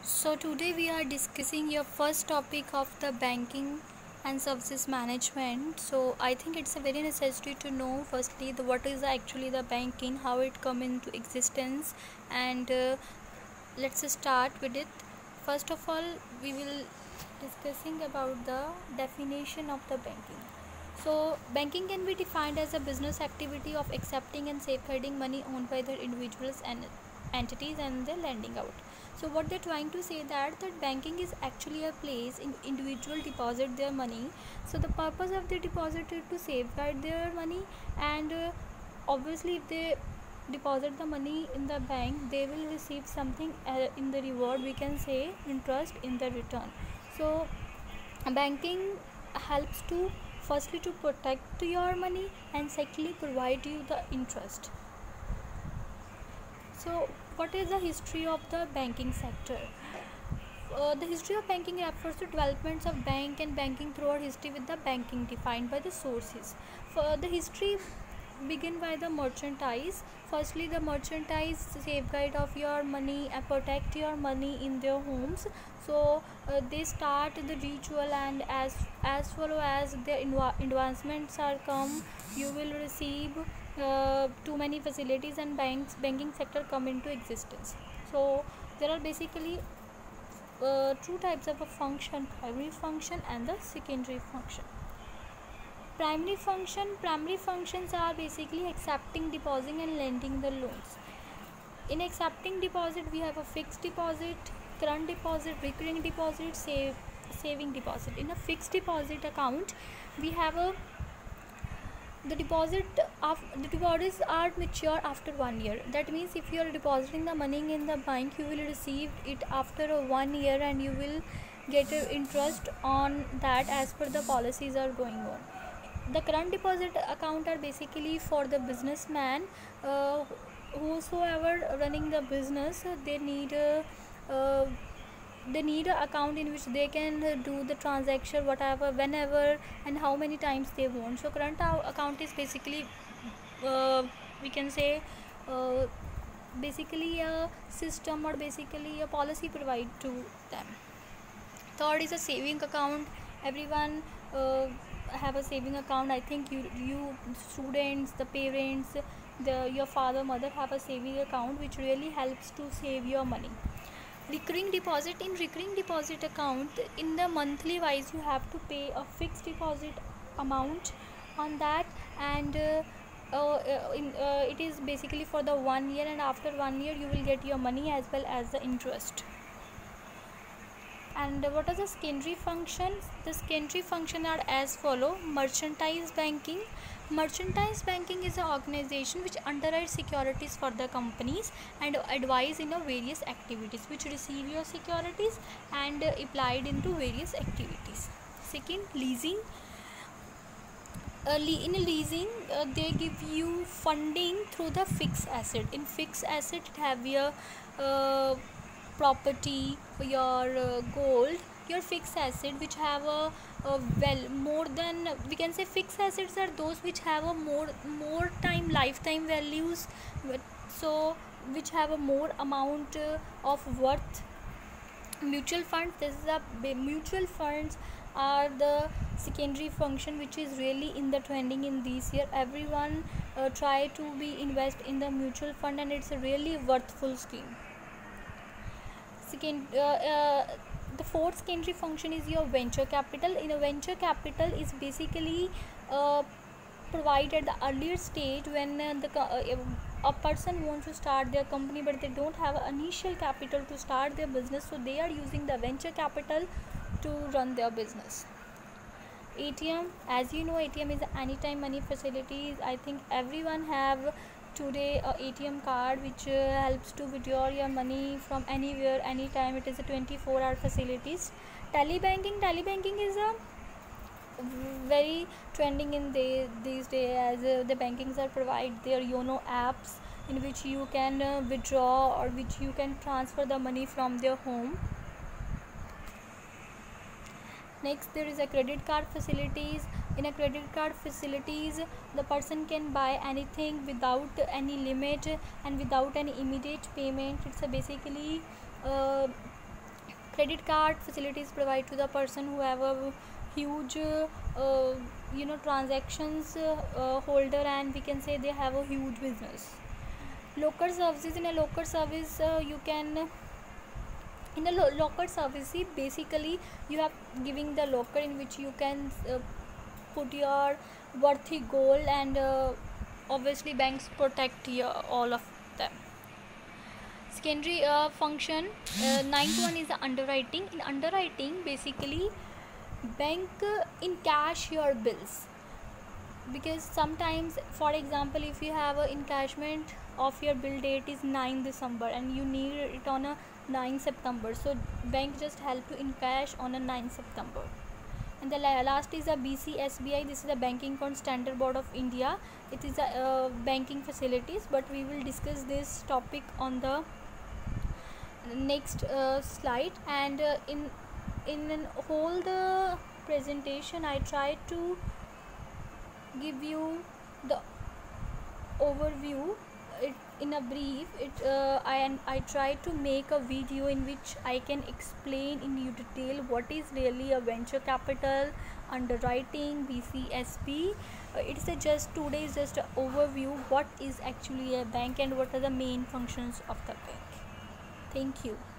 So today we are discussing your first topic of the banking and services management. So I think it's a very necessary to know firstly the what is actually the banking, how it come into existence, and let's start with it. First of all, we will discussing about the definition of the banking. So banking can be defined as a business activity of accepting and safeguarding money owned by the individuals and entities and the lending out. So what they're trying to say that banking is actually a place in individual deposit their money. So the purpose of the deposit is to safeguard their money, and obviously if they deposit the money in the bank, they will receive something in the reward, we can say interest in the return. So banking helps to firstly to protect your money and secondly provide you the interest. So what is the history of the banking sector? The history of banking refers to developments of bank and banking throughout history, with the banking defined by the sources. For the history begin by the merchandise. Firstly, the merchandise safeguard of your money and protect your money in their homes. So they start the ritual, and as well as the advancements are come, you will receive too many facilities and banking sector come into existence. So there are basically two types of a function: primary function and the secondary function. Primary functions are basically accepting, depositing and lending the loans. In accepting deposit, we have a fixed deposit, current deposit, recurring deposit, saving deposit. In a fixed deposit account, we have a the deposits are mature after 1 year. That means if you are depositing the money in the bank, you will receive it after 1 year, and you will get interest on that as per the policies are going on. The current deposit account are basically for the businessman, whosoever running the business, uh, they need a account in which they can do the transaction whatever, whenever and how many times they want. So current account is basically, we can say, uh, basically a system or basically a policy provide to them. Third is a saving account. Everyone have a saving account. I think you students, the parents, your father mother have a saving account, which really helps to save your money. Recurring deposit. In recurring deposit account, in the monthly wise, you have to pay a fixed deposit amount on that, and it is basically for the 1 year, and after 1 year you will get your money as well as the interest. And what are the secondary functions? The secondary function are as follow: merchandise banking. Merchandise banking is an organization which underwrites securities for the companies and advise in various activities, which receive your securities and applied into various activities. Second, leasing. In leasing, they give you funding through the fixed asset. In fixed asset, it have your property, your gold, your fixed asset which have a well more than, we can say, fixed assets are those which have a more time lifetime values, so which have a more amount of worth. Mutual funds, this is a mutual funds are the secondary function which is really in the trending in this year. Everyone try to be invest in the mutual fund, and it's a really worthful scheme. Second, the fourth secondary function is your venture capital. In a venture capital is basically provided at the earlier stage when a person wants to start their company, but they don't have initial capital to start their business, so they are using the venture capital to run their business. ATM, as you know, ATM is anytime money facilities. I think everyone have today a ATM card which helps to withdraw your money from anywhere anytime. It is a 24-hour facilities. Telebanking is a very trending in these days, as the bankings are provide their YONO apps in which you can withdraw or which you can transfer the money from their home. Next, there is a credit card facilities. In a credit card facilities, the person can buy anything without any limit and without any immediate payment. It's a basically Credit card facilities provide to the person who have a huge transactions holder, and we can say they have a huge business. Locker services. In a locker service, you can in a locker service, see, basically you have giving the locker in which you can put your worthy gold, and obviously banks protect your all of them. Secondary function, ninth one is the underwriting. In underwriting, basically bank encash your bills, because sometimes, for example, if you have a encashment of your bill date is 9 December and you need it on a 9 September, so bank just help to encash on a 9 September. And the last is a BCSBI. This is the Banking Code Standard Board of India. It is a banking facilities, but we will discuss this topic on the next slide. And in whole the presentation, I try to give you the overview it in a brief. I try to make a video in which I can explain in detail what is really a venture capital, underwriting, BCSP. It's a just today is just an overview what is actually a bank and what are the main functions of the bank. Thank you.